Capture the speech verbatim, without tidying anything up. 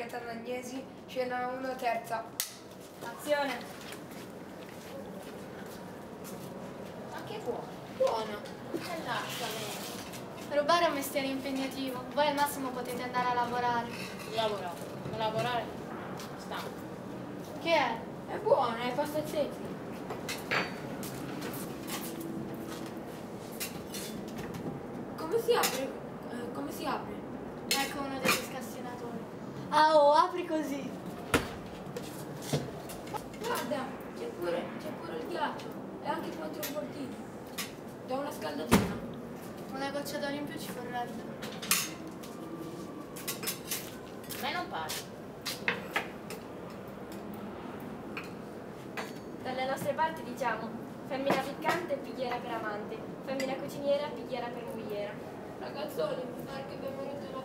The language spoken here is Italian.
Gaetano Agnesi, scena uno, terza. Azione. Ma che buono. Buona. E lasciami. Rubare è un mestiere impegnativo. Voi al massimo potete andare a lavorare. Lavorare. Lavorare. Stanco. Che è? È buona, è pasta e zecchi. Come si apre? Eh, come si apre? Ecco uno degli scassinatori. Ah, oh, apri così. Guarda, c'è pure, c'è pure il ghiaccio e anche il controportino. Da una scaldatina. Una goccia d'olio in più ci vorrebbe. A me non pare. Dalle nostre parti diciamo femmina piccante, picchiera per amante, femmina cuciniera, picchiera per mogliera. Ragazzoli, mi pare che abbiamo rotto